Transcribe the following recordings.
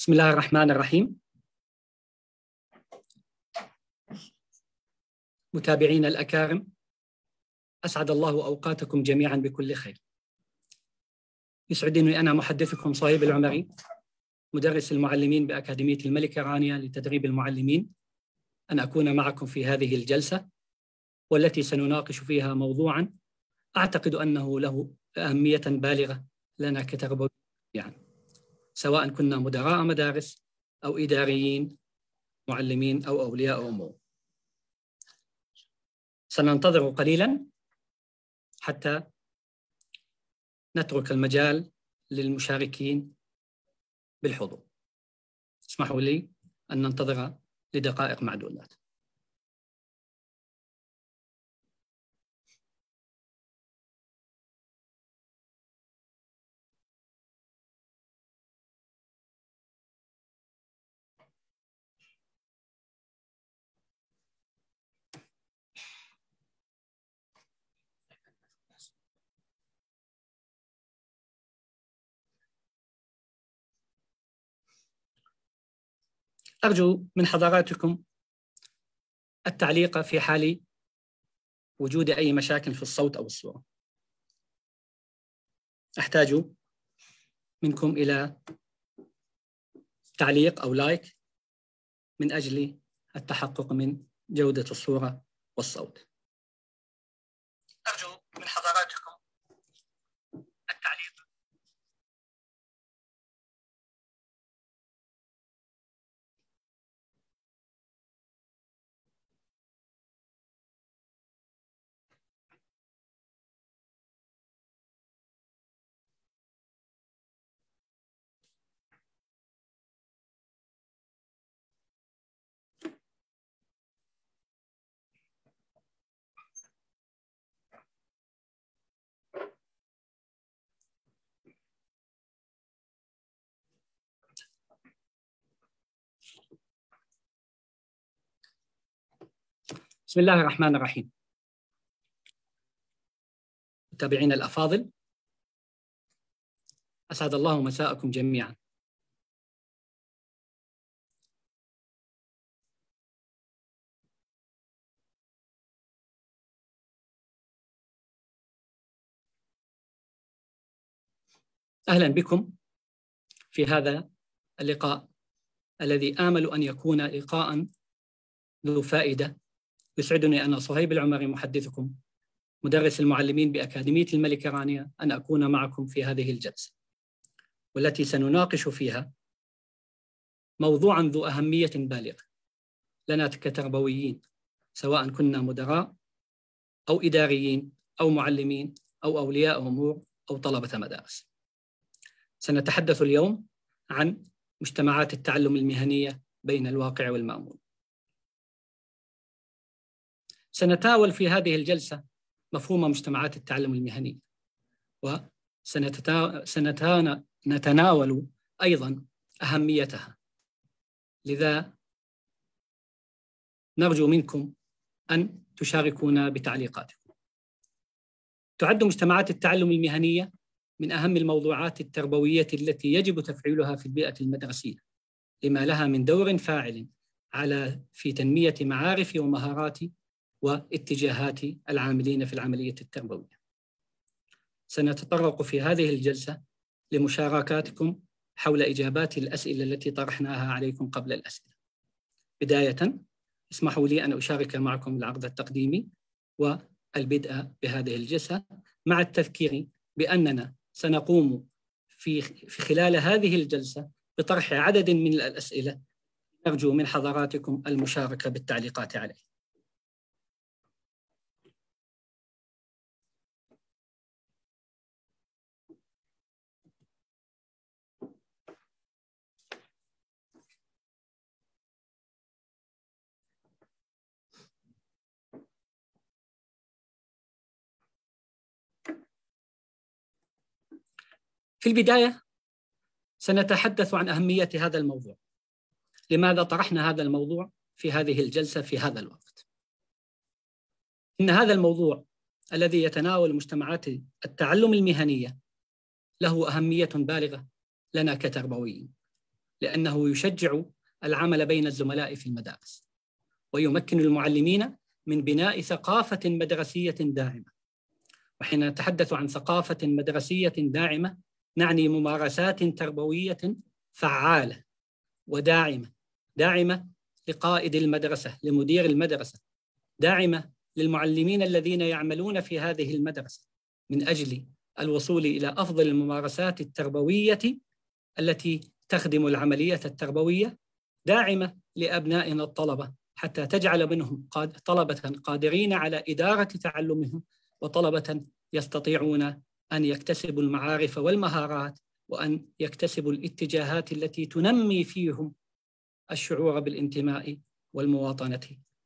بسم الله الرحمن الرحيم. متابعينا الأكارم، أسعد الله أوقاتكم جميعا بكل خير. يسعدني أنا محدثكم صهيب العمري، مدرس المعلمين بأكاديمية الملكة رانيا لتدريب المعلمين، أن أكون معكم في هذه الجلسة، والتي سنناقش فيها موضوعا أعتقد أنه له أهمية بالغة لنا كتربويين، سواء كنا مدراء مدارس أو إداريين، معلمين أو أولياء أمور. سننتظر قليلا حتى نترك المجال للمشاركين بالحضور. اسمحوا لي أن ننتظر لدقائق معدودات. أرجو من حضراتكم التعليق في حال وجود أي مشاكل في الصوت أو الصورة. أحتاج منكم إلى تعليق أو لايك من أجل التحقق من جودة الصورة والصوت. أرجو من حضراتكم التعليق. بسم الله الرحمن الرحيم. متابعينا الأفاضل، أسعد الله مساءكم جميعا. أهلا بكم في هذا اللقاء الذي آمل أن يكون لقاء ذو فائدة. يسعدني أنا صهيب العمري محدثكم، مدرس المعلمين بأكاديمية الملكة رانيا، أن أكون معكم في هذه الجلسة، والتي سنناقش فيها موضوعا ذو أهمية بالغة لنا كتربويين، سواء كنا مدراء أو إداريين أو معلمين أو أولياء أمور أو طلبة مدارس. سنتحدث اليوم عن مجتمعات التعلم المهنية بين الواقع والمأمول. سنتناول في هذه الجلسة مفهوم مجتمعات التعلم المهني، وسنتناول أيضا أهميتها. لذا نرجو منكم أن تشاركونا بتعليقاتكم. تعد مجتمعات التعلم المهنية من أهم الموضوعات التربوية التي يجب تفعيلها في البيئة المدرسية، لما لها من دور فاعل في تنمية معارف ومهارات واتجاهات العاملين في العملية التربوية. سنتطرق في هذه الجلسة لمشاركاتكم حول إجابات الأسئلة التي طرحناها عليكم قبل الأسئلة. بداية، اسمحوا لي أن أشارك معكم العرض التقديمي والبدء بهذه الجلسة، مع التذكير بأننا سنقوم في خلال هذه الجلسة بطرح عدد من الأسئلة. نرجو من حضراتكم المشاركة بالتعليقات عليه. في البداية سنتحدث عن أهمية هذا الموضوع. لماذا طرحنا هذا الموضوع في هذه الجلسة في هذا الوقت؟ إن هذا الموضوع الذي يتناول مجتمعات التعلم المهنية له أهمية بالغة لنا كتربويين، لأنه يشجع العمل بين الزملاء في المدارس، ويمكن المعلمين من بناء ثقافة مدرسية داعمة. وحين نتحدث عن ثقافة مدرسية داعمة نعني ممارسات تربوية فعالة وداعمة، داعمة لقائد المدرسة، لمدير المدرسة، داعمة للمعلمين الذين يعملون في هذه المدرسة من أجل الوصول إلى أفضل الممارسات التربوية التي تخدم العملية التربوية، داعمة لأبنائنا الطلبة حتى تجعل منهم طلبة قادرين على إدارة تعلمهم، وطلبة يستطيعون أن يكتسبوا المعارف والمهارات، وأن يكتسبوا الاتجاهات التي تنمي فيهم الشعور بالانتماء والمواطنة.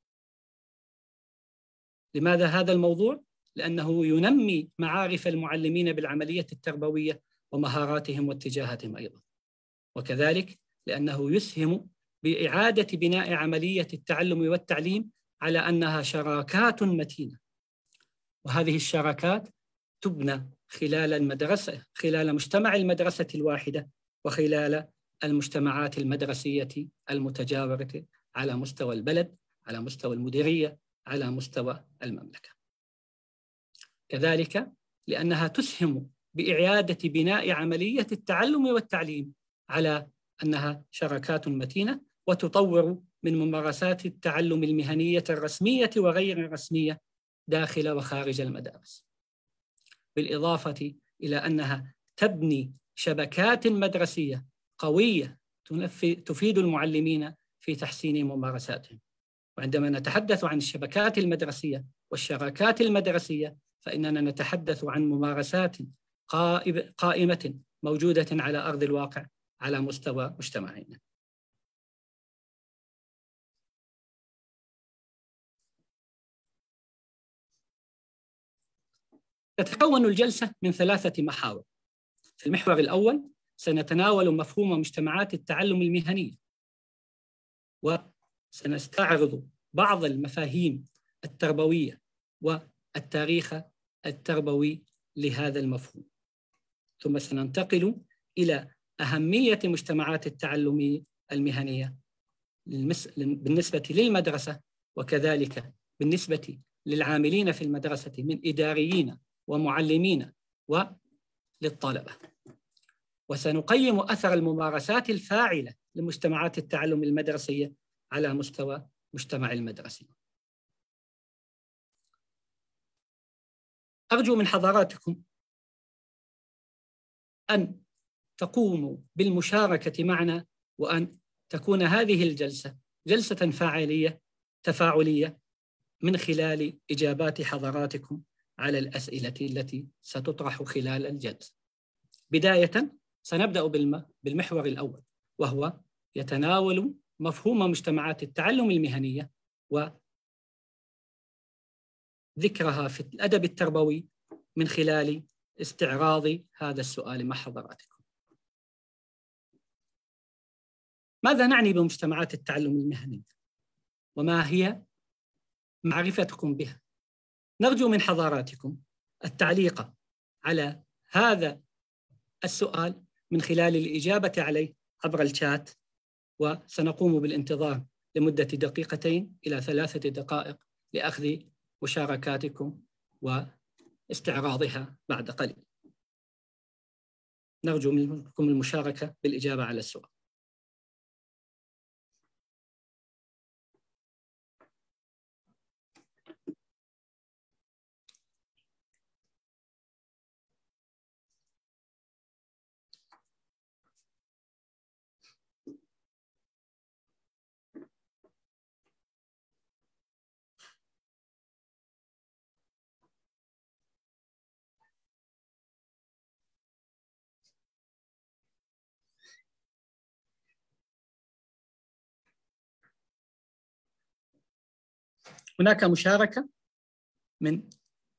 لماذا هذا الموضوع؟ لأنه ينمي معارف المعلمين بالعملية التربوية ومهاراتهم واتجاهاتهم أيضا، وكذلك لأنه يسهم بإعادة بناء عملية التعلم والتعليم على أنها شراكات متينة، وهذه الشراكات تبنى خلال المدرسة، خلال مجتمع المدرسة الواحدة، وخلال المجتمعات المدرسية المتجاورة على مستوى البلد، على مستوى المديرية، على مستوى المملكة. كذلك لأنها تسهم بإعادة بناء عملية التعلم والتعليم على أنها شراكات متينة، وتطور من ممارسات التعلم المهنية الرسمية وغير الرسمية داخل وخارج المدارس، بالإضافة إلى أنها تبني شبكات مدرسية قوية تفيد المعلمين في تحسين ممارساتهم. وعندما نتحدث عن الشبكات المدرسية والشراكات المدرسية فإننا نتحدث عن ممارسات قائمة موجودة على أرض الواقع على مستوى مجتمعنا. تتكون الجلسة من 3 محاور. في المحور الأول سنتناول مفهوم مجتمعات التعلم المهنية، وسنستعرض بعض المفاهيم التربوية والتاريخ التربوي لهذا المفهوم. ثم سننتقل إلى أهمية مجتمعات التعلم المهنية بالنسبة للمدرسة، وكذلك بالنسبة للعاملين في المدرسة من إداريين ومعلمين وللطلبة. وسنقيم أثر الممارسات الفاعلة لمجتمعات التعلم المدرسية على مستوى مجتمع المدرسة. أرجو من حضراتكم أن تقوموا بالمشاركة معنا، وأن تكون هذه الجلسة جلسة تفاعلية من خلال إجابات حضراتكم على الأسئلة التي ستطرح خلال الجلسة. بداية سنبدأ بالمحور الأول، وهو يتناول مفهوم مجتمعات التعلم المهنية وذكرها في الأدب التربوي من خلال استعراض هذا السؤال مع حضراتكم. ماذا نعني بمجتمعات التعلم المهني؟ وما هي معرفتكم بها؟ نرجو من حضراتكم التعليق على هذا السؤال من خلال الإجابة عليه عبر الشات، وسنقوم بالانتظار لمدة 2 إلى 3 دقائق لأخذ مشاركاتكم واستعراضها بعد قليل. نرجو منكم المشاركة بالإجابة على السؤال. هناك مشاركة من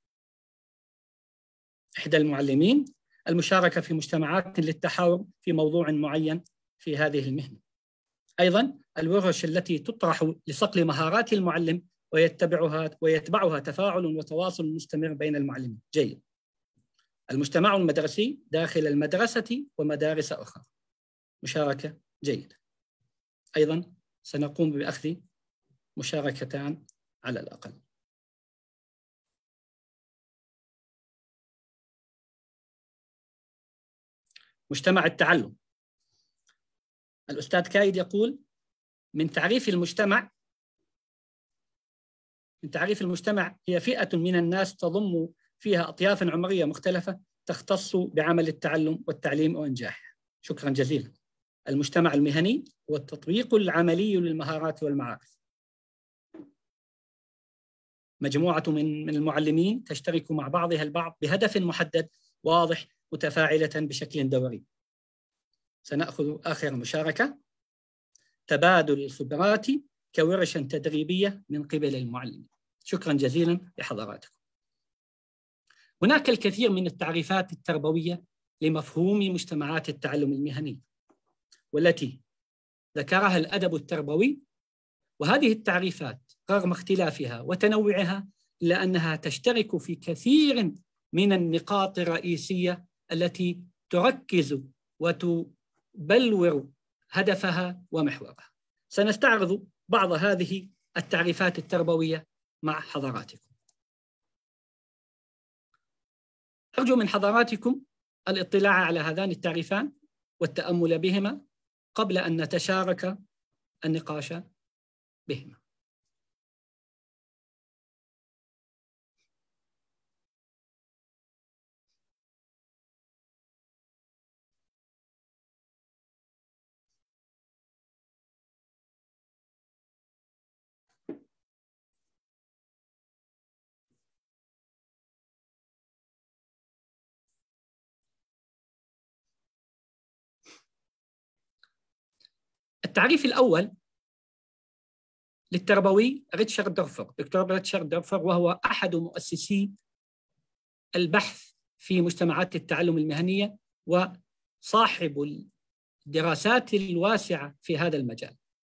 إحدى المعلمين، المشاركة في مجتمعات للتحاور في موضوع معين في هذه المهنة. أيضا الورش التي تطرح لصقل مهارات المعلم ويتبعها تفاعل وتواصل مستمر بين المعلمين. جيد. المجتمع المدرسي داخل المدرسة ومدارس أخرى. مشاركة جيدة. أيضا سنقوم بأخذ مشاركتان على الأقل. مجتمع التعلم. الأستاذ كايد يقول من تعريف المجتمع هي فئة من الناس تضم فيها أطياف عمرية مختلفة تختص بعمل التعلم والتعليم وإنجاحه. شكرا جزيلا. المجتمع المهني هو التطبيق العملي للمهارات والمعارف. مجموعة من المعلمين تشترك مع بعضها البعض بهدف محدد واضح متفاعلة بشكل دوري. سنأخذ آخر مشاركة. تبادل الخبرات كورش تدريبية من قبل المعلمين. شكرا جزيلا لحضراتكم. هناك الكثير من التعريفات التربوية لمفهوم مجتمعات التعلم المهني والتي ذكرها الأدب التربوي، وهذه التعريفات رغم اختلافها وتنوعها إلا أنها تشترك في كثير من النقاط الرئيسية التي تركز وتبلور هدفها ومحورها. سنستعرض بعض هذه التعريفات التربوية مع حضراتكم. أرجو من حضراتكم الاطلاع على هذان التعريفان والتأمل بهما قبل أن نتشارك النقاش بهما. التعريف الأول للتربوي ريتشارد دورفر، دكتور ريتشارد دورفر، وهو أحد مؤسسي البحث في مجتمعات التعلم المهنية وصاحب الدراسات الواسعة في هذا المجال.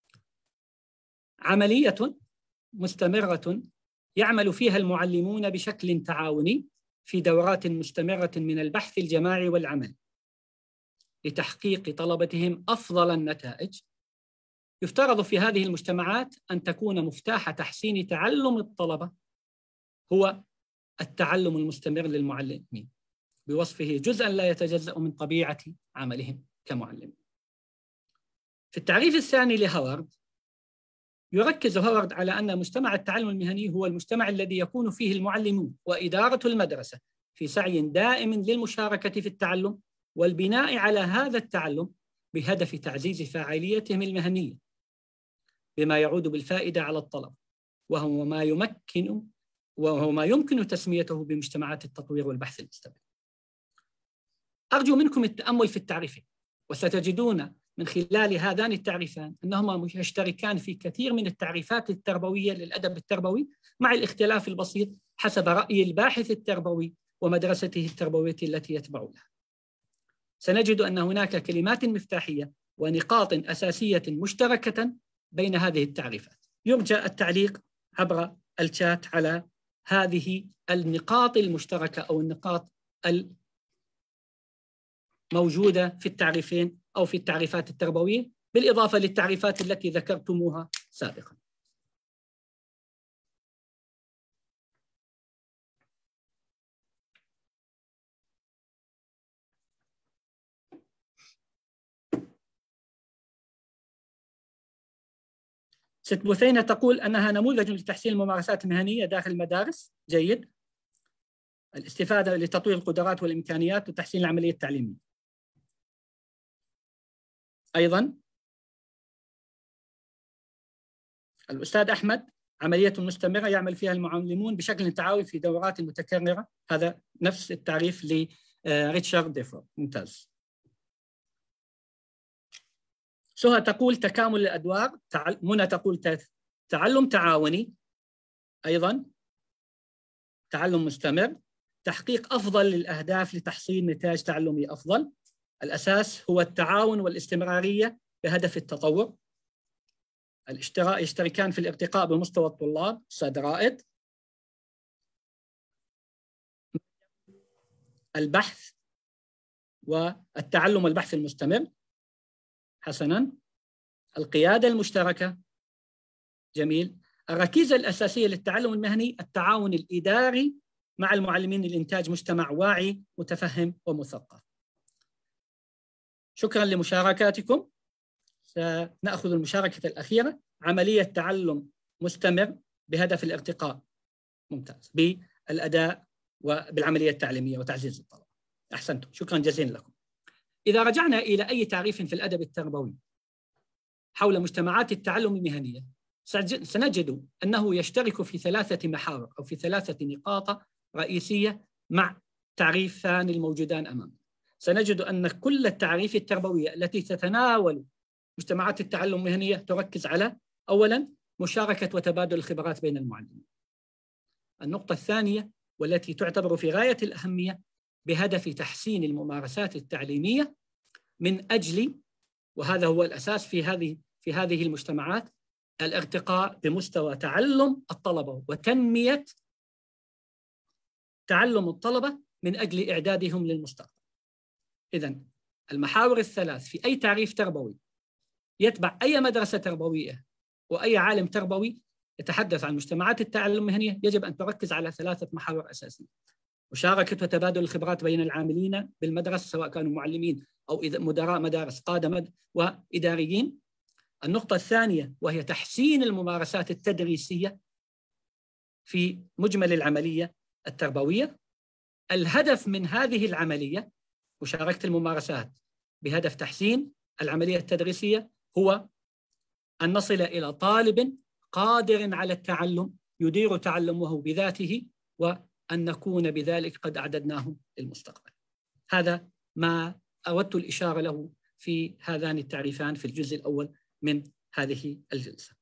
عملية مستمرة يعمل فيها المعلمون بشكل تعاوني في دورات مستمرة من البحث الجماعي والعمل لتحقيق طلبتهم أفضل النتائج. يفترض في هذه المجتمعات أن تكون مفتاح تحسين تعلم الطلبة هو التعلم المستمر للمعلمين بوصفه جزءاً لا يتجزأ من طبيعة عملهم كمعلمين. في التعريف الثاني لهوارد، يركز هوارد على أن مجتمع التعلم المهني هو المجتمع الذي يكون فيه المعلمون وإدارة المدرسة في سعي دائم للمشاركة في التعلم والبناء على هذا التعلم بهدف تعزيز فاعليتهم المهنية بما يعود بالفائدة على الطلبة، وهو ما يمكن تسميته بمجتمعات التطوير والبحث المستمر. أرجو منكم التأمل في التعريفين، وستجدون من خلال هذان التعريفان أنهما يشتركان في كثير من التعريفات التربوية للأدب التربوي، مع الاختلاف البسيط حسب رأي الباحث التربوي ومدرسته التربوية التي يتبع لها. سنجد أن هناك كلمات مفتاحية ونقاط أساسية مشتركة بين هذه التعريفات. يرجى التعليق عبر الشات على هذه النقاط المشتركة أو النقاط الموجودة في التعريفين أو في التعريفات التربوية، بالإضافة للتعريفات التي ذكرتموها سابقا. ست بثينة تقول أنها نموذج لتحسين الممارسات المهنية داخل المدارس. جيد. الاستفادة لتطوير القدرات والإمكانيات وتحسين العملية التعليمية. أيضا الأستاذ أحمد، عملية مستمرة يعمل فيها المعلمون بشكل تعاوني في دورات متكررة. هذا نفس التعريف لريتشارد دورفر. ممتاز. سهى تقول تكامل الأدوار. منى تقول تعلم تعاوني. أيضا تعلم مستمر، تحقيق أفضل للأهداف لتحصيل نتائج تعلمي أفضل. الأساس هو التعاون والاستمرارية بهدف التطور. يشتركان في الارتقاء بمستوى الطلاب. أستاذ رائد. البحث والتعلم والبحث المستمر. حسناً. القيادة المشتركة. جميل. الركيزة الأساسية للتعلم المهني التعاون الإداري مع المعلمين لإنتاج مجتمع واعي متفهم ومثقف. شكرا لمشاركاتكم. سنأخذ المشاركة الأخيرة: عملية تعلم مستمر بهدف الارتقاء. ممتاز. بالأداء وبالعملية التعليمية وتعزيز الطلبة. أحسنتم، شكرا جزيلا لكم. إذا رجعنا إلى أي تعريف في الأدب التربوي حول مجتمعات التعلم المهنية سنجد أنه يشترك في 3 محاور أو في 3 نقاط رئيسية مع تعريفان الموجودان أمامنا. سنجد أن كل التعريف التربوية التي تتناول مجتمعات التعلم المهنية تركز على: أولاً مشاركة وتبادل الخبرات بين المعلمين. النقطة الثانية والتي تعتبر في غاية الأهمية بهدف تحسين الممارسات التعليمية من أجل، وهذا هو الأساس في هذه المجتمعات، الارتقاء بمستوى تعلم الطلبة وتنمية تعلم الطلبة من أجل إعدادهم للمستقبل. إذن المحاور الثلاث في أي تعريف تربوي يتبع أي مدرسة تربوية وأي عالم تربوي يتحدث عن مجتمعات التعلم المهنية يجب أن تركز على 3 محاور أساسية: مشاركة وتبادل الخبرات بين العاملين بالمدرسة سواء كانوا معلمين أو مدراء مدارس، قادة وإداريين. النقطة الثانية وهي تحسين الممارسات التدريسية في مجمل العملية التربوية. الهدف من هذه العملية مشاركة الممارسات بهدف تحسين العملية التدريسية هو أن نصل إلى طالب قادر على التعلم يدير تعلمه بذاته، وأن نكون بذلك قد أعددناه للمستقبل. هذا ما أردت الإشارة له في هذان التعريفان في الجزء الأول من هذه الجلسة.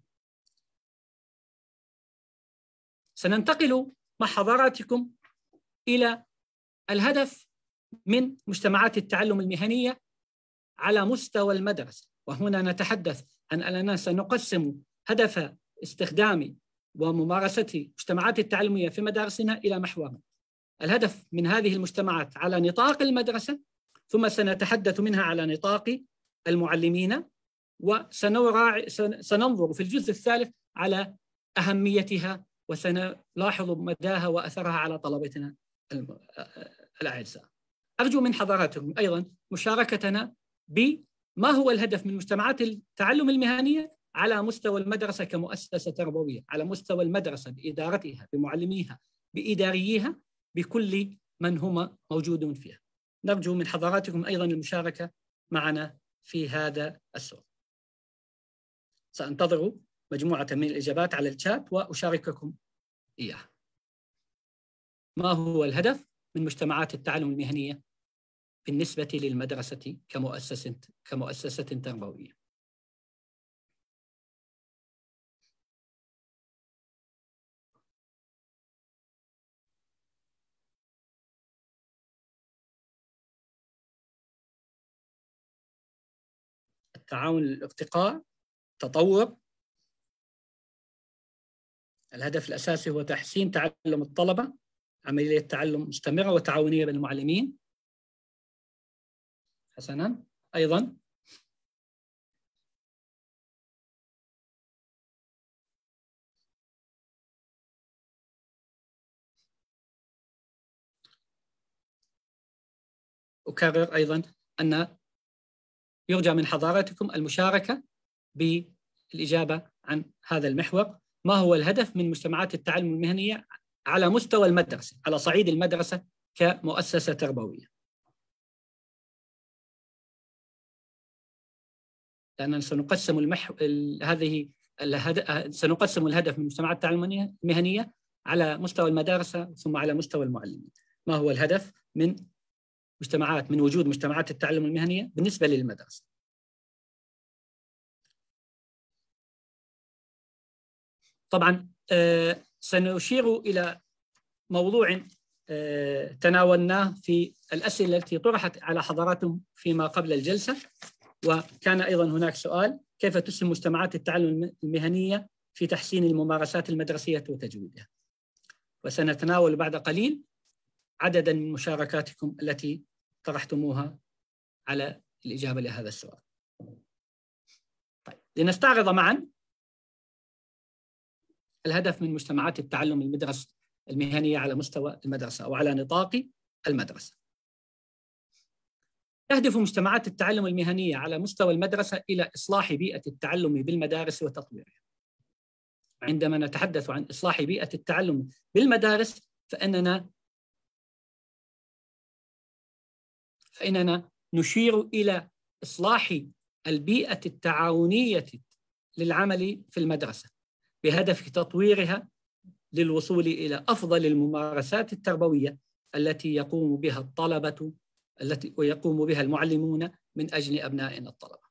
سننتقل مع حضراتكم إلى الهدف من مجتمعات التعلم المهنية على مستوى المدرسة، وهنا نتحدث عن أننا سنقسم هدف استخدام وممارسة مجتمعات التعلمية في مدارسنا إلى محورين: الهدف من هذه المجتمعات على نطاق المدرسة، ثم سنتحدث منها على نطاق المعلمين، وسننظر في الجزء الثالث على أهميتها وسنلاحظ مداها وأثرها على طلبتنا الأعزاء. أرجو من حضراتكم أيضا مشاركتنا بما هو الهدف من مجتمعات التعلم المهنية على مستوى المدرسة كمؤسسة تربوية، على مستوى المدرسة بإدارتها، بمعلميها، بإداريها، بكل من هم موجودون فيها. نرجو من حضراتكم أيضا المشاركة معنا في هذا السؤال. سأنتظر مجموعة من الإجابات على الشات وأشارككم إياها. ما هو الهدف من مجتمعات التعلم المهنية بالنسبة للمدرسة كمؤسسة تربوية؟ التعاون للارتقاء، تطور. الهدف الأساسي هو تحسين تعلم الطلبة، عملية تعلم مستمرة وتعاونية بين المعلمين. حسناً. أيضاً أكرر أيضاً أن يرجى من حضراتكم المشاركة بالإجابة عن هذا المحور: ما هو الهدف من مجتمعات التعلم المهنية على مستوى المدرسة، على صعيد المدرسة كمؤسسة تربوية؟ لأننا سنقسم الهدف من مجتمعات التعلم المهنية على مستوى المدارس ثم على مستوى المعلمين. ما هو الهدف من وجود مجتمعات التعلم المهنية بالنسبة للمدرسة؟ طبعا سنشير إلى موضوع تناولناه في الأسئلة التي طرحت على حضراتكم فيما قبل الجلسة، وكان أيضا هناك سؤال: كيف تسهم مجتمعات التعلم المهنية في تحسين الممارسات المدرسية وتجويدها؟ وسنتناول بعد قليل عددا من مشاركاتكم التي طرحتموها على الإجابة لهذا السؤال. طيب. لنستعرض معا الهدف من مجتمعات التعلم المدرسي المهنية على مستوى المدرسة أو على نطاق المدرسة. تهدف مجتمعات التعلم المهنية على مستوى المدرسة إلى إصلاح بيئة التعلم بالمدارس وتطويرها. عندما نتحدث عن إصلاح بيئة التعلم بالمدارس فإننا نشير إلى إصلاح البيئة التعاونية للعمل في المدرسة بهدف تطويرها للوصول إلى أفضل الممارسات التربوية التي يقوم بها الطلبة ويقوم بها المعلمون من أجل أبنائنا الطلبة.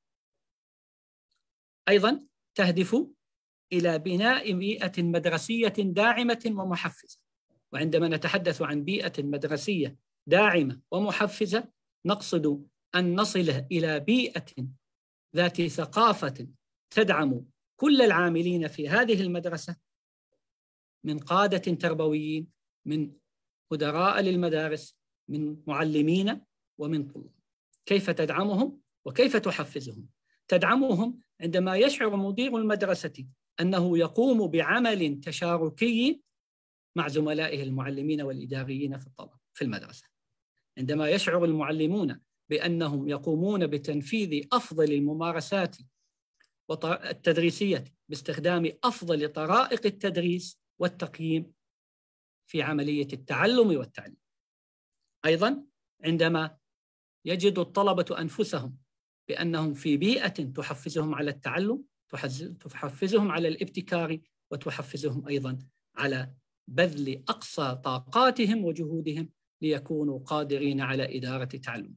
أيضاً تهدف إلى بناء بيئة مدرسية داعمة ومحفزة. وعندما نتحدث عن بيئة مدرسية داعمة ومحفزة نقصد أن نصل إلى بيئة ذات ثقافة تدعم كل العاملين في هذه المدرسة من قادة تربويين، من مدراء للمدارس، من معلمين ومن طلاب. كيف تدعمهم وكيف تحفزهم؟ تدعمهم عندما يشعر مدير المدرسة أنه يقوم بعمل تشاركي مع زملائه المعلمين والإداريين في المدرسة. عندما يشعر المعلمون بأنهم يقومون بتنفيذ أفضل الممارسات التدريسية باستخدام أفضل طرائق التدريس والتقييم في عملية التعلم والتعليم. أيضاً عندما يجد الطلبة أنفسهم بأنهم في بيئة تحفزهم على التعلم، تحفزهم على الابتكار، وتحفزهم أيضاً على بذل أقصى طاقاتهم وجهودهم ليكونوا قادرين على إدارة تعلمهم.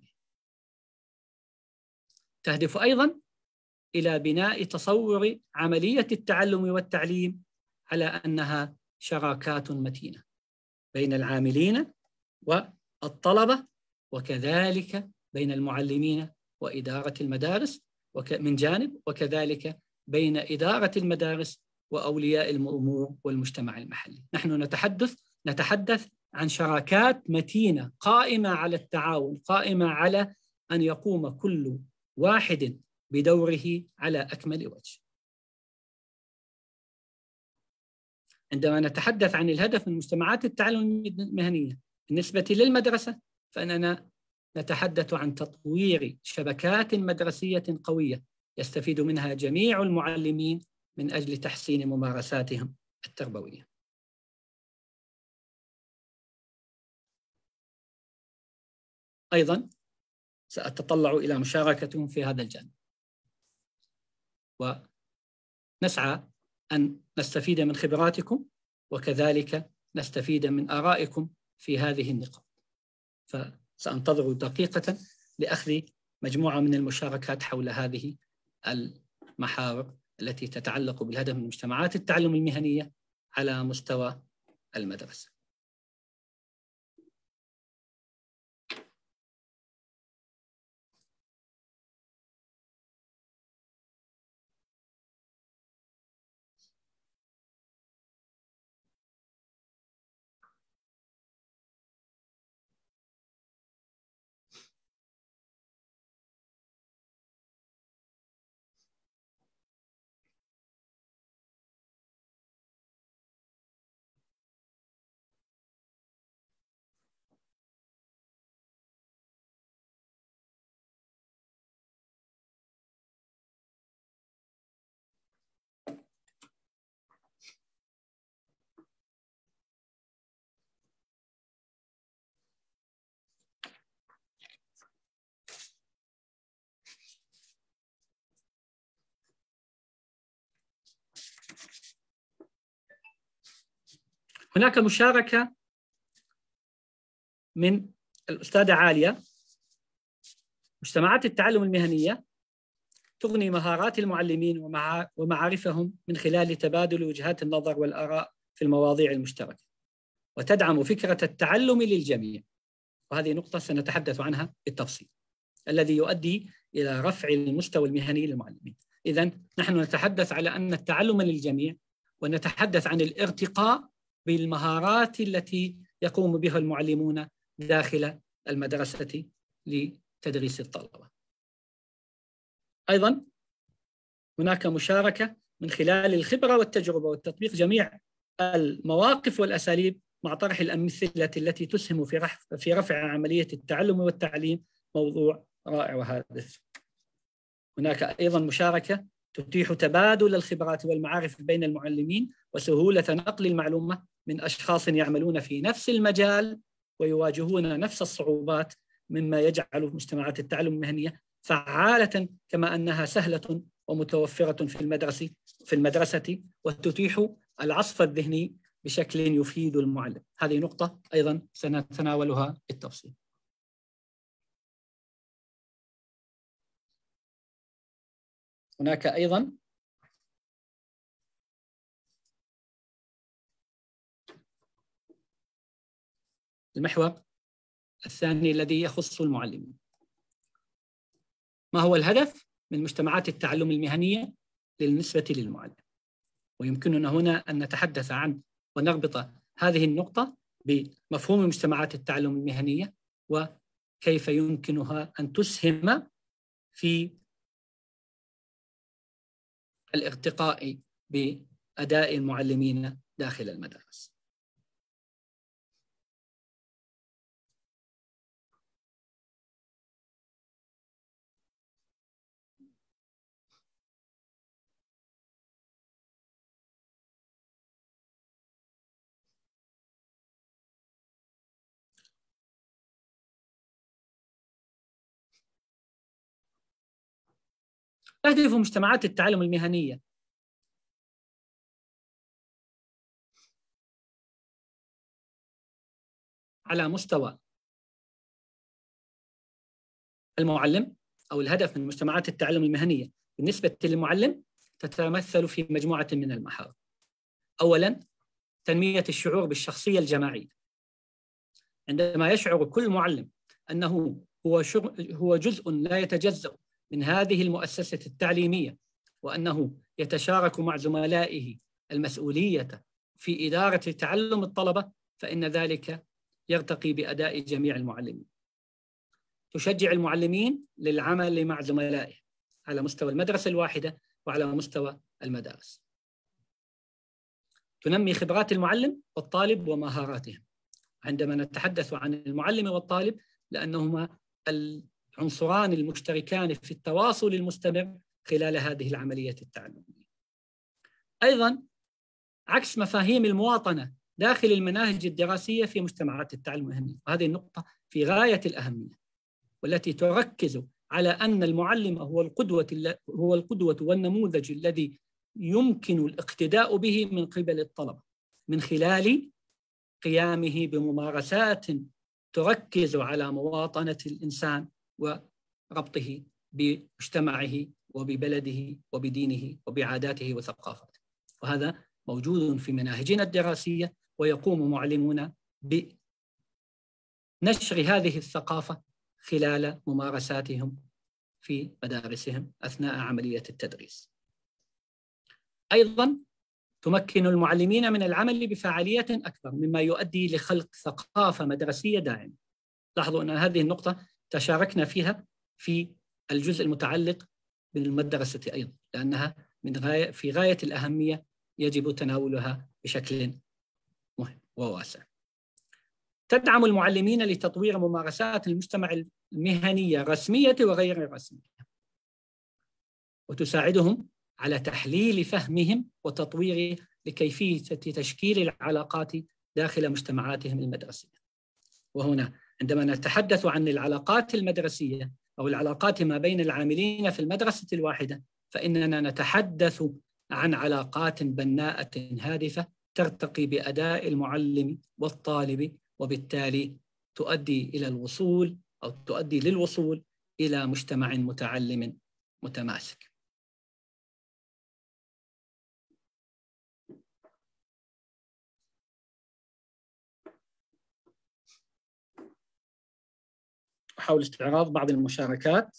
تهدف أيضاً إلى بناء تصور عملية التعلم والتعليم على أنها شراكات متينة بين العاملين والطلبة، وكذلك بين المعلمين وإدارة المدارس من جانب، وكذلك بين إدارة المدارس وأولياء الأمور والمجتمع المحلي. نحن نتحدث عن شراكات متينة قائمة على التعاون، قائمة على أن يقوم كل واحد بدوره على أكمل وجه. عندما نتحدث عن الهدف من مجتمعات التعلم المهنية بالنسبة للمدرسة فإننا نتحدث عن تطوير شبكات مدرسية قوية يستفيد منها جميع المعلمين من أجل تحسين ممارساتهم التربوية. أيضاً سأتطلع إلى مشاركتهم في هذا الجانب، ونسعى أن نستفيد من خبراتكم وكذلك نستفيد من آرائكم في هذه النقاط. فسأنتظر دقيقة لأخذ مجموعة من المشاركات حول هذه المحاور التي تتعلق بالهدف من مجتمعات التعلم المهنية على مستوى المدرسة. هناك مشاركة من الأستاذة عالية. مجتمعات التعلم المهنية تغني مهارات المعلمين ومعارفهم من خلال تبادل وجهات النظر والآراء في المواضيع المشتركة، وتدعم فكرة التعلم للجميع، وهذه نقطة سنتحدث عنها بالتفصيل، الذي يؤدي إلى رفع المستوى المهني للمعلمين. إذن نحن نتحدث على أن التعلم للجميع، ونتحدث عن الارتقاء بالمهارات التي يقوم بها المعلمون داخل المدرسة لتدريس الطلبة. أيضاً هناك مشاركة من خلال الخبرة والتجربة والتطبيق جميع المواقف والأساليب مع طرح الأمثلة التي تسهم في رفع عملية التعلم والتعليم. موضوع رائع وهادف. هناك أيضا مشاركة تتيح تبادل الخبرات والمعارف بين المعلمين وسهولة نقل المعلومة من أشخاص يعملون في نفس المجال ويواجهون نفس الصعوبات، مما يجعل مجتمعات التعلم المهنية فعالة كما أنها سهلة ومتوفرة في المدرسة وتتيح العصف الذهني بشكل يفيد المعلم. هذه نقطة أيضا سنتناولها بالتفصيل. هناك أيضا المحور الثاني الذي يخص المعلمين. ما هو الهدف من مجتمعات التعلم المهنية بالنسبة للمعلم؟ ويمكننا هنا أن نتحدث عن ونربط هذه النقطة بمفهوم مجتمعات التعلم المهنية وكيف يمكنها أن تسهم في الارتقاء بأداء المعلمين داخل المدارس. تهدف مجتمعات التعلم المهنية على مستوى المعلم، أو الهدف من مجتمعات التعلم المهنية بالنسبة للمعلم تتمثل في مجموعة من المحاور. أولاً، تنمية الشعور بالشخصية الجماعية. عندما يشعر كل معلم أنه هو جزء لا يتجزأ من هذه المؤسسة التعليمية، وأنه يتشارك مع زملائه المسؤولية في إدارة تعلم الطلبة، فإن ذلك يرتقي بأداء جميع المعلمين. تشجع المعلمين للعمل مع زملائهم على مستوى المدرسة الواحدة وعلى مستوى المدارس. تنمي خبرات المعلم والطالب ومهاراتهم. عندما نتحدث عن المعلم والطالب لأنهما العنصران المشتركان في التواصل المستمر خلال هذه العملية التعلمية. أيضاً، عكس مفاهيم المواطنة داخل المناهج الدراسية في مجتمعات التعلم المهني، وهذه النقطة في غاية الأهمية، والتي تركز على أن المعلم هو القدوة والنموذج الذي يمكن الاقتداء به من قبل الطلبة من خلال قيامه بممارسات تركز على مواطنة الإنسان وربطه بمجتمعه وببلده وبدينه وبعاداته وثقافته. وهذا موجود في مناهجنا الدراسية، ويقوم معلمون بنشر هذه الثقافة خلال ممارساتهم في مدارسهم أثناء عملية التدريس. أيضاً، تمكن المعلمين من العمل بفعالية أكبر، مما يؤدي لخلق ثقافة مدرسية داعمة. لاحظوا أن هذه النقطة تشاركنا فيها في الجزء المتعلق بالمدرسة أيضاً، لأنها في غاية الأهمية، يجب تناولها بشكل مهم وواسع. تدعم المعلمين لتطوير ممارسات المجتمع المهنية الرسمية وغير الرسمية، وتساعدهم على تحليل فهمهم وتطويره لكيفية تشكيل العلاقات داخل مجتمعاتهم المدرسية. وهنا عندما نتحدث عن العلاقات المدرسية أو العلاقات ما بين العاملين في المدرسة الواحدة، فإننا نتحدث عن علاقات بناءة هادفة ترتقي بأداء المعلم والطالب، وبالتالي تؤدي للوصول إلى مجتمع متعلم متماسك. أحاول استعراض بعض المشاركات.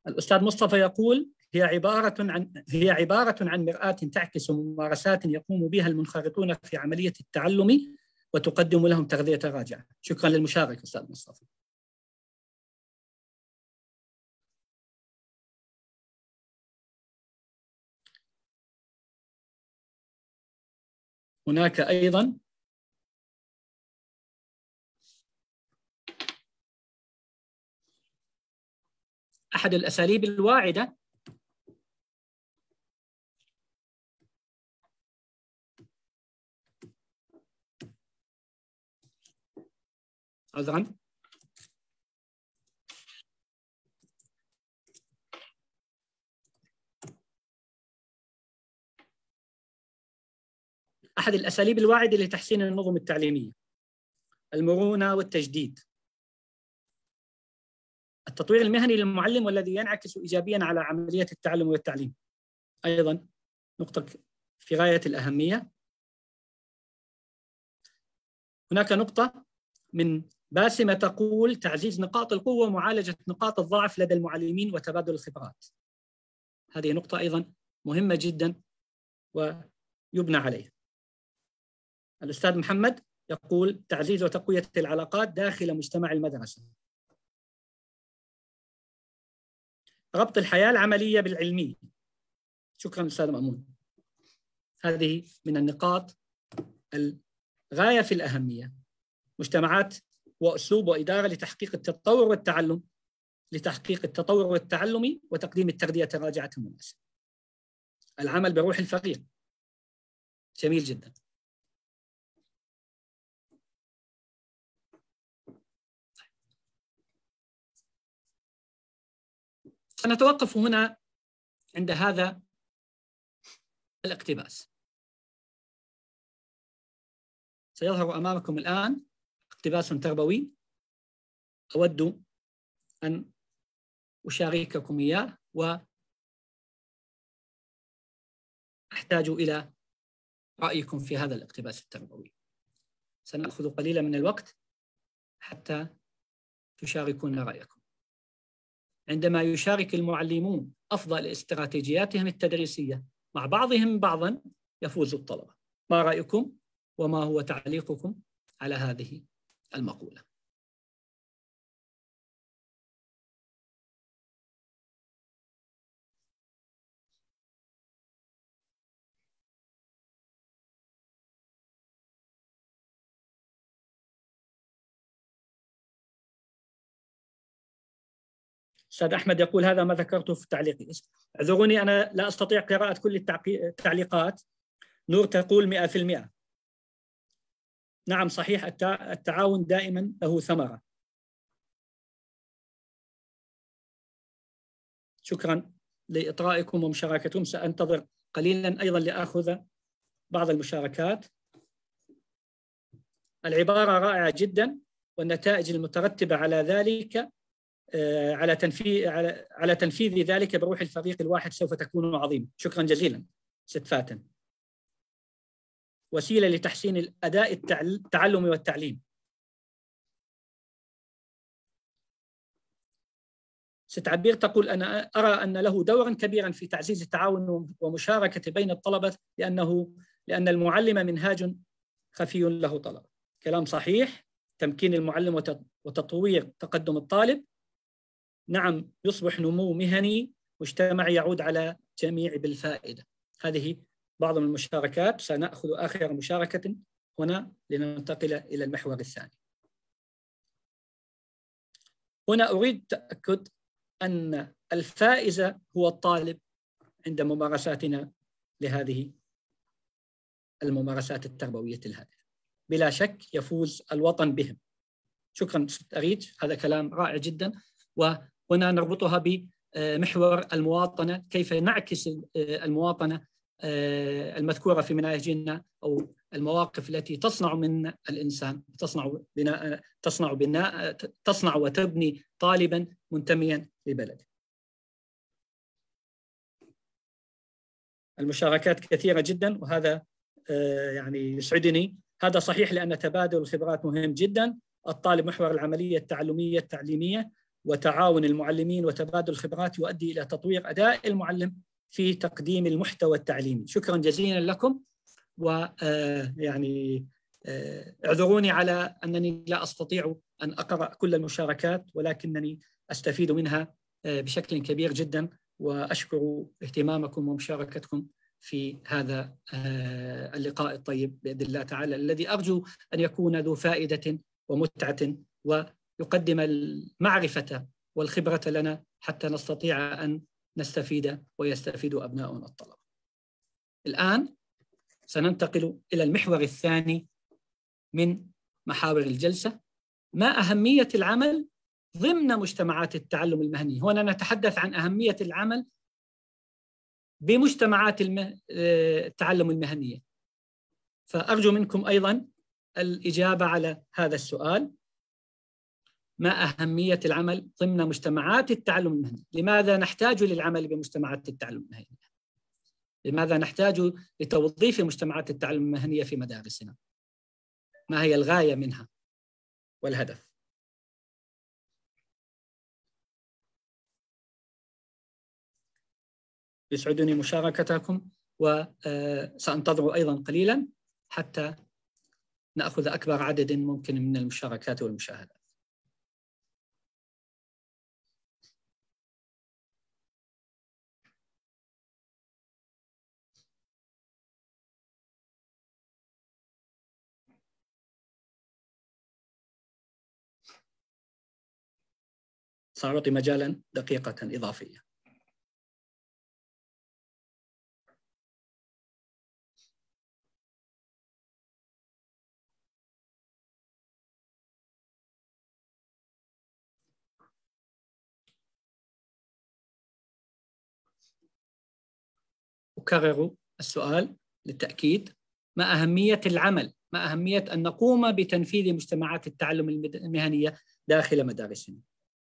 الأستاذ مصطفى يقول هي عبارة عن مرآة تعكس ممارسات يقوم بها المنخرطون في عملية التعلم وتقدم لهم تغذية راجعة. شكرا للمشاركة أستاذ مصطفى. هناك أيضا أحد الأساليب الواعدة عذرا أحد الأساليب الواعدة لتحسين النظم التعليمية المرونة والتجديد. التطوير المهني للمعلم والذي ينعكس إيجابياً على عملية التعلم والتعليم. أيضاً نقطة في غاية الأهمية. هناك نقطة من باسمة تقول تعزيز نقاط القوة ومعالجة نقاط الضعف لدى المعلمين وتبادل الخبرات. هذه نقطة أيضاً مهمة جداً ويبنى عليها. الأستاذ محمد يقول تعزيز وتقوية العلاقات داخل مجتمع المدرسة. ربط الحياة العملية بالعلمية. شكرا أستاذ مأمون. هذه من النقاط الغاية في الأهمية. مجتمعات وأسلوب وإدارة لتحقيق التطور والتعلم وتقديم التغذية الراجعة المناسبة. العمل بروح الفريق. جميل جدا. سنتوقف هنا عند هذا الاقتباس. سيظهر أمامكم الآن اقتباس تربوي أود أن أشارككم إياه وأحتاج إلى رأيكم في هذا الاقتباس التربوي. سنأخذ قليلا من الوقت حتى تشاركونا رأيكم. عندما يشارك المعلمون أفضل استراتيجياتهم التدريسية مع بعضهم بعضا يفوز الطلبة. ما رأيكم وما هو تعليقكم على هذه المقولة؟ أستاذ أحمد يقول هذا ما ذكرته في تعليقي. اعذروني أنا لا أستطيع قراءة كل التعليقات. نور تقول 100%. نعم صحيح، التعاون دائما له ثمرة. شكرا لإطرائكم ومشاركتكم. سأنتظر قليلا أيضا لأخذ بعض المشاركات. العبارة رائعة جدا والنتائج المترتبة على ذلك على تنفيذ ذلك بروح الفريق الواحد سوف تكون عظيمة. شكرا جزيلا ست فاتن. وسيلة لتحسين الأداء التعلمي والتعليم. ست عبير تقول أنا أرى أن له دورا كبيرا في تعزيز التعاون ومشاركة بين الطلبة لأن المعلم منهاج خفي له طلب. كلام صحيح. تمكين المعلم وتطوير تقدم الطالب. نعم يصبح نمو مهني مجتمعي يعود على جميع بالفائدة. هذه بعض من المشاركات. سنأخذ آخر مشاركة هنا لننتقل إلى المحور الثاني. هنا أريد تأكد أن الفائز هو الطالب عند ممارساتنا لهذه الممارسات التربوية الهادفة. بلا شك يفوز الوطن بهم. شكرا ست أريج، هذا كلام رائع جدا. وهنا نربطها بمحور المواطنة، كيف نعكس المواطنة المذكورة في مناهجنا أو المواقف التي تصنع من الإنسان، تصنع وتبني طالبا منتميا لبلده. المشاركات كثيرة جدا وهذا يعني يسعدني. هذا صحيح لأن تبادل الخبرات مهم جدا. الطالب محور العملية التعلمية التعليمية وتعاون المعلمين وتبادل الخبرات يؤدي إلى تطوير أداء المعلم في تقديم المحتوى التعليمي. شكرا جزيلا لكم، ويعني اعذروني على أنني لا أستطيع أن أقرأ كل المشاركات، ولكنني أستفيد منها بشكل كبير جدا، وأشكر اهتمامكم ومشاركتكم في هذا اللقاء الطيب بإذن الله تعالى، الذي أرجو أن يكون ذو فائدة ومتعة، ويقدم المعرفة والخبرة لنا حتى نستطيع أن نستفيد ويستفيد أبناؤنا الطلبة. الآن سننتقل إلى المحور الثاني من محاور الجلسة: ما أهمية العمل ضمن مجتمعات التعلم المهني. هنا نتحدث عن أهمية العمل بمجتمعات التعلم المهنية، فأرجو منكم أيضا الإجابة على هذا السؤال: ما أهمية العمل ضمن مجتمعات التعلم المهني؟ لماذا نحتاج للعمل بمجتمعات التعلم المهني؟ لماذا نحتاج لتوظيف مجتمعات التعلم المهنية في مدارسنا؟ ما هي الغاية منها والهدف؟ يسعدني مشاركتكم، وسأنتظر أيضا قليلا حتى نأخذ أكبر عدد ممكن من المشاركات والمشاهدات. سأعطي مجالا دقيقة إضافية. أكرر السؤال للتأكيد: ما أهمية العمل؟ ما أهمية أن نقوم بتنفيذ مجتمعات التعلم المهنية داخل مدارسنا؟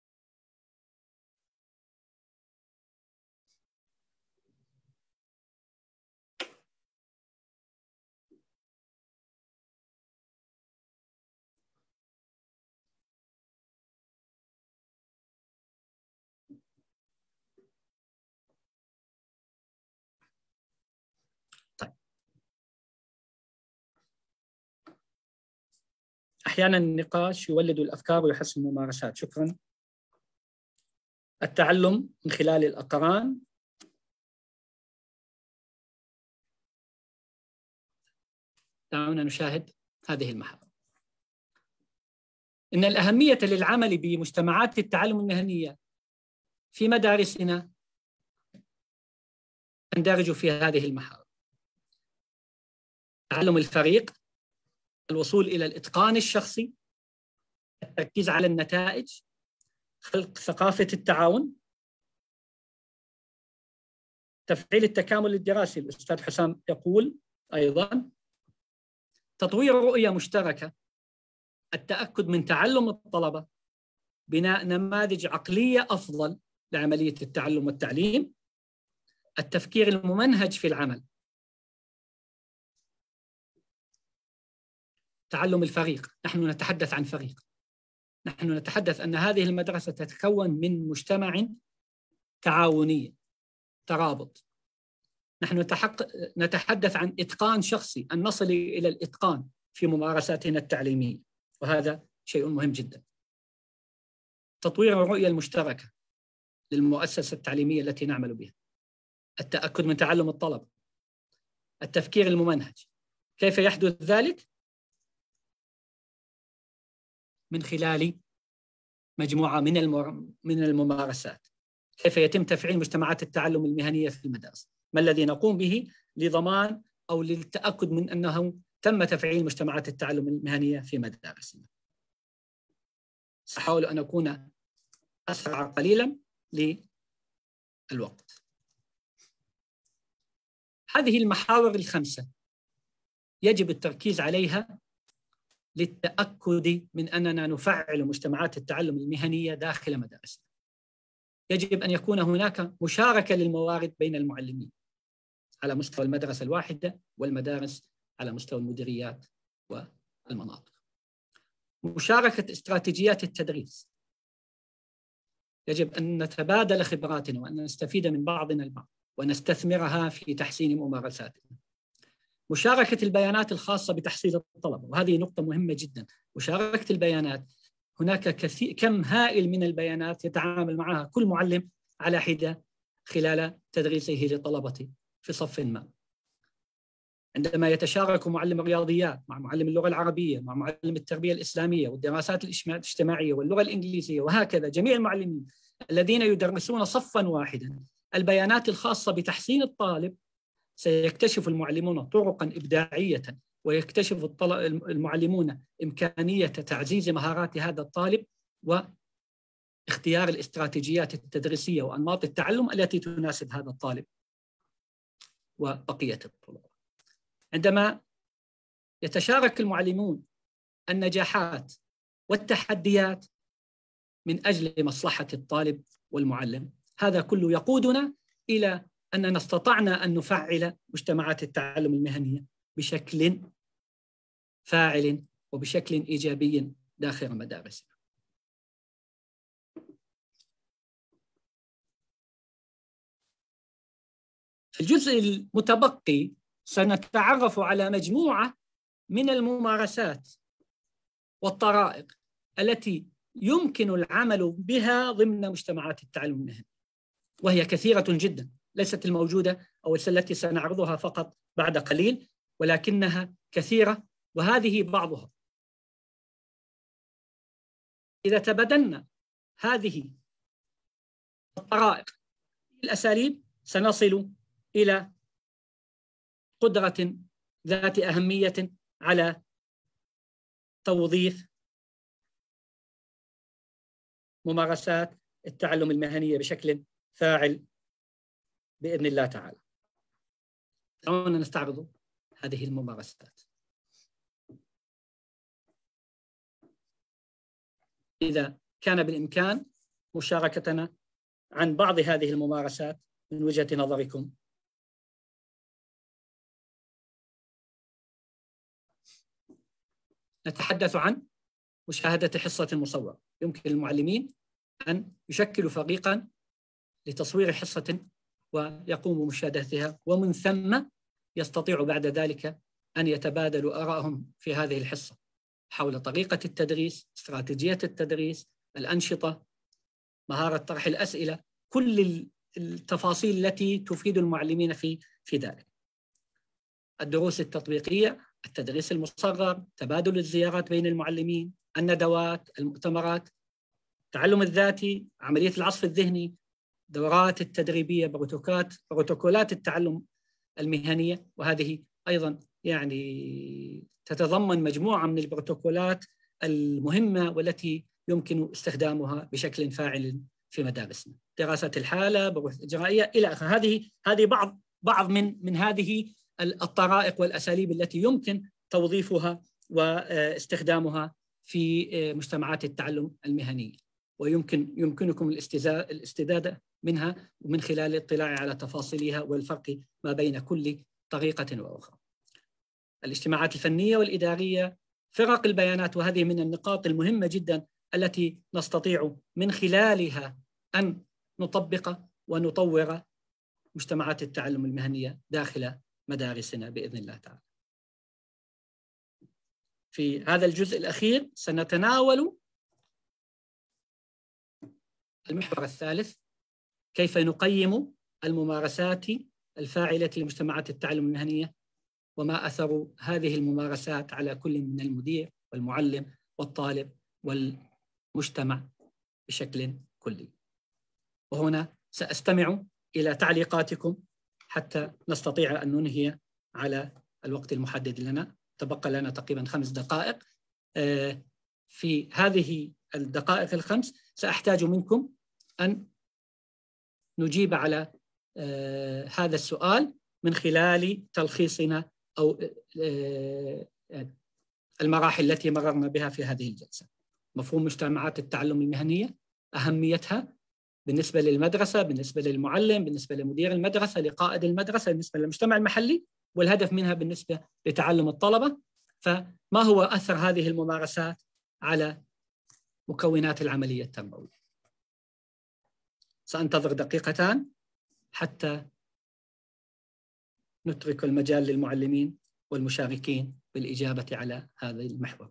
طيب. أحيانا النقاش يولد الأفكار ويحسن الممارسات. شكرا. التعلم من خلال الأقران. دعونا نشاهد هذه المحاور. إن الأهمية للعمل بمجتمعات التعلم المهنية في مدارسنا تندرج في هذه المحاور: تعلم الفريق، الوصول إلى الإتقان الشخصي، التركيز على النتائج، خلق ثقافة التعاون، تفعيل التكامل الدراسي. الأستاذ حسام يقول أيضا تطوير رؤية مشتركة، التأكد من تعلم الطلبة، بناء نماذج عقلية أفضل لعملية التعلم والتعليم، التفكير الممنهج في العمل، تعلم الفريق. نحن نتحدث عن فريق، نحن نتحدث أن هذه المدرسة تتكون من مجتمع تعاوني، ترابط. نحن نتحدث عن إتقان شخصي، أن نصل إلى الإتقان في ممارساتنا التعليمية، وهذا شيء مهم جدا. تطوير الرؤية المشتركة للمؤسسة التعليمية التي نعمل بها، التأكد من تعلم الطلبة، التفكير الممنهج. كيف يحدث ذلك؟ من خلال مجموعة من الممارسات. كيف يتم تفعيل مجتمعات التعلم المهنية في المدارس؟ ما الذي نقوم به لضمان أو للتأكد من أنه تم تفعيل مجتمعات التعلم المهنية في مدارسنا؟ سأحاول أن أكون أسرع قليلا للوقت. هذه المحاور الخمسة يجب التركيز عليها للتأكد من أننا نفعل مجتمعات التعلم المهنية داخل مدارسنا. يجب أن يكون هناك مشاركة للموارد بين المعلمين على مستوى المدرسة الواحدة والمدارس على مستوى المديريات والمناطق. مشاركة استراتيجيات التدريس، يجب أن نتبادل خبراتنا وأن نستفيد من بعضنا البعض ونستثمرها في تحسين ممارساتنا. مشاركة البيانات الخاصة بتحصيل الطلبة، وهذه نقطة مهمة جدا. مشاركة البيانات، هناك كم هائل من البيانات يتعامل معها كل معلم على حدة خلال تدريسه لطلبته في صف ما. عندما يتشارك معلم الرياضيات مع معلم اللغة العربية مع معلم التربية الإسلامية والدراسات الاجتماعية واللغة الإنجليزية وهكذا، جميع المعلمين الذين يدرسون صفا واحدا، البيانات الخاصة بتحسين الطالب سيكتشف المعلمون طرقا إبداعية، ويكتشف المعلمون إمكانية تعزيز مهارات هذا الطالب واختيار الاستراتيجيات التدريسية وأنماط التعلم التي تناسب هذا الطالب وبقية الطلاب. عندما يتشارك المعلمون النجاحات والتحديات من أجل مصلحة الطالب والمعلم، هذا كله يقودنا إلى أننا استطعنا أن نفعل مجتمعات التعلم المهنية بشكل فاعل وبشكل إيجابي داخل مدارسنا. في الجزء المتبقي سنتعرف على مجموعة من الممارسات والطرائق التي يمكن العمل بها ضمن مجتمعات التعلم المهني، وهي كثيرة جدا، ليست الموجودة أو التي سنعرضها فقط بعد قليل، ولكنها كثيرة، وهذه بعضها. إذا تبادلنا هذه الطرائق الأساليب سنصل إلى قدرة ذات أهمية على توظيف ممارسات التعلم المهنية بشكل فاعل بإذن الله تعالى. دعونا نستعرض هذه الممارسات. إذا كان بالإمكان مشاركتنا عن بعض هذه الممارسات من وجهة نظركم. نتحدث عن مشاهدة حصة مصورة. يمكن للمعلمين أن يشكلوا فريقاً لتصوير حصة ويقوموا بمشاهدتها، ومن ثم يستطيع بعد ذلك أن يتبادلوا آراءهم في هذه الحصة حول طريقة التدريس، استراتيجية التدريس، الأنشطة، مهارة طرح الأسئلة، كل التفاصيل التي تفيد المعلمين في ذلك. الدروس التطبيقية، التدريس المصغر، تبادل الزيارات بين المعلمين، الندوات، المؤتمرات، التعلم الذاتي، عملية العصف الذهني، دورات التدريبية، بروتوكولات التعلم المهنية، وهذه أيضا يعني تتضمن مجموعة من البروتوكولات المهمة والتي يمكن استخدامها بشكل فاعل في مدارسنا. دراسة الحالة، بحوث إجرائية إلى آخره. هذه بعض من هذه الطرائق والأساليب التي يمكن توظيفها واستخدامها في مجتمعات التعلم المهني، ويمكنكم الاستزادة منها ومن خلال الاطلاع على تفاصيلها والفرق ما بين كل طريقة وأخرى. الاجتماعات الفنية والإدارية، فرق البيانات، وهذه من النقاط المهمة جدا التي نستطيع من خلالها أن نطبق ونطور مجتمعات التعلم المهنية داخل مدارسنا بإذن الله تعالى. في هذا الجزء الأخير سنتناول المحور الثالث: كيف نقيم الممارسات الفاعلة لمجتمعات التعلم المهنية، وما أثر هذه الممارسات على كل من المدير والمعلم والطالب والمجتمع بشكل كلي. وهنا سأستمع إلى تعليقاتكم حتى نستطيع أن ننهي على الوقت المحدد لنا. تبقى لنا تقريبا 5 دقائق. في هذه الدقائق ال5 سأحتاج منكم أن نجيب على هذا السؤال من خلال تلخيصنا أو المراحل التي مررنا بها في هذه الجلسة. مفهوم مجتمعات التعلم المهنية، أهميتها بالنسبة للمدرسة، بالنسبة للمعلم، بالنسبة لمدير المدرسة، لقائد المدرسة، بالنسبة للمجتمع المحلي، والهدف منها بالنسبة لتعلم الطلبة. فما هو أثر هذه الممارسات على مكونات العملية التربوية؟ سأنتظر دقيقتان حتى نترك المجال للمعلمين والمشاركين بالإجابة على هذا المحور.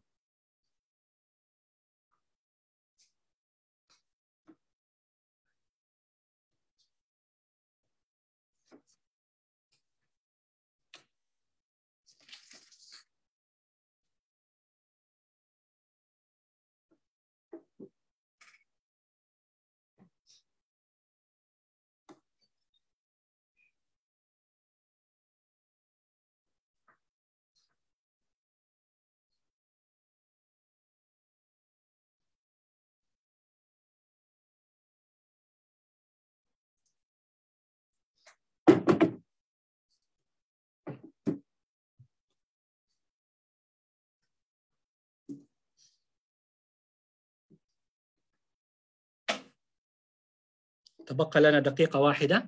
تبقى لنا دقيقة واحدة.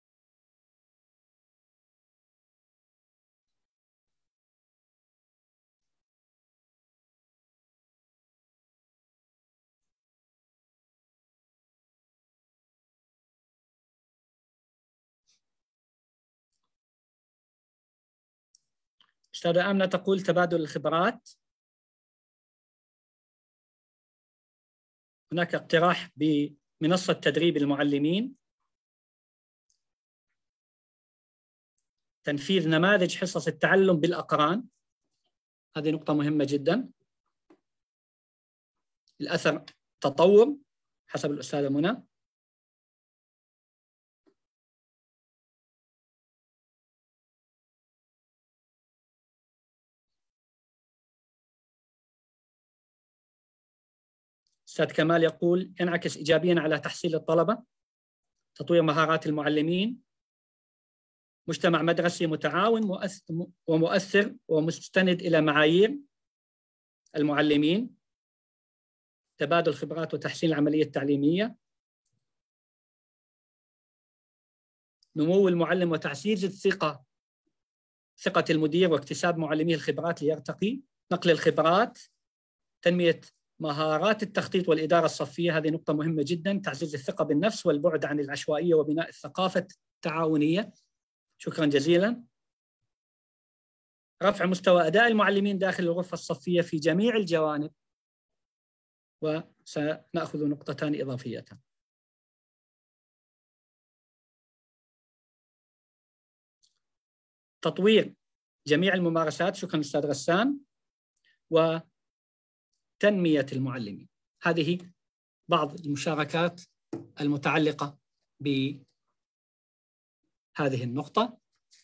أستاذة آمنة تقول تبادل الخبرات. هناك اقتراح بمنصة تدريب المعلمين تنفيذ نماذج حصص التعلم بالأقران. هذه نقطة مهمة جدا. الأثر تطور حسب الأستاذة منى. أستاذ كمال يقول ينعكس إيجابيا على تحصيل الطلبة، تطوير مهارات المعلمين، مجتمع مدرسي متعاون ومؤثر ومستند إلى معايير المعلمين، تبادل خبرات وتحسين العملية التعليمية، نمو المعلم وتعزيز ثقة المدير واكتساب معلميه الخبرات ليرتقي، نقل الخبرات، تنمية مهارات التخطيط والإدارة الصفية. هذه نقطة مهمة جدا. تعزيز الثقة بالنفس والبعد عن العشوائية وبناء الثقافة التعاونية. شكرا جزيلا. رفع مستوى أداء المعلمين داخل الغرفة الصفية في جميع الجوانب. وسنأخذ نقطتان إضافيتان. تطوير جميع الممارسات. شكرا أستاذ غسان. وتنمية المعلمين. هذه بعض المشاركات المتعلقة بهذه النقطة.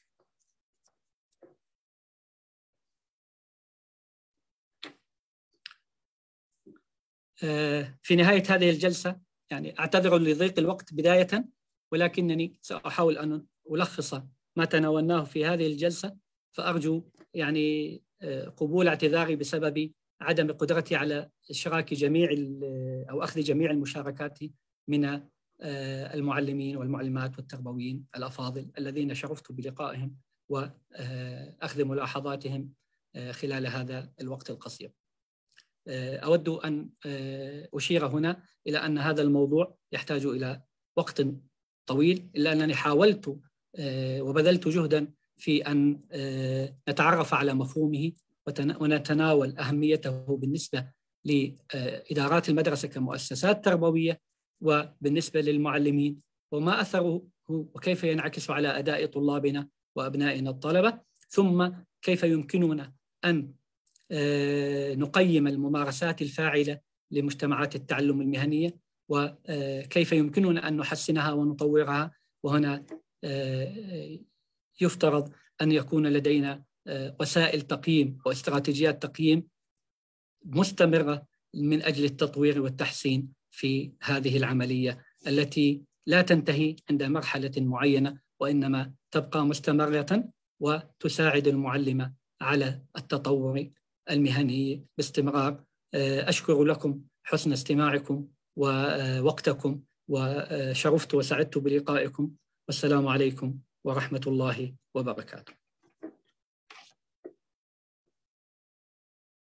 في نهاية هذه الجلسة يعني أعتذر لضيق الوقت بداية، ولكنني سأحاول أن ألخص ما تناولناه في هذه الجلسة، فأرجو يعني قبول اعتذاري بسبب عدم قدرتي على إشراك أو أخذ جميع المشاركات من المعلمين والمعلمات والتربويين الأفاضل الذين شرفت بلقائهم وأخذ ملاحظاتهم خلال هذا الوقت القصير. أود أن أشير هنا إلى أن هذا الموضوع يحتاج إلى وقت طويل، إلا أنني حاولت وبذلت جهدا في أن نتعرف على مفهومه ونتناول أهميته بالنسبة لإدارات المدرسة كمؤسسات تربوية، وبالنسبة للمعلمين وما أثره وكيف ينعكس على أداء طلابنا وأبنائنا الطلبة، ثم كيف يمكننا أن نقيم الممارسات الفاعلة لمجتمعات التعلم المهنية، وكيف يمكننا أن نحسنها ونطورها. وهنا يفترض أن يكون لدينا وسائل تقييم واستراتيجيات تقييم مستمرة من أجل التطوير والتحسين في هذه العملية التي لا تنتهي عند مرحلة معينة، وإنما تبقى مستمرة وتساعد المعلم على التطور المهني باستمرار. أشكر لكم حسن استماعكم ووقتكم، وشرفت وسعدت بلقائكم، والسلام عليكم ورحمة الله وبركاته.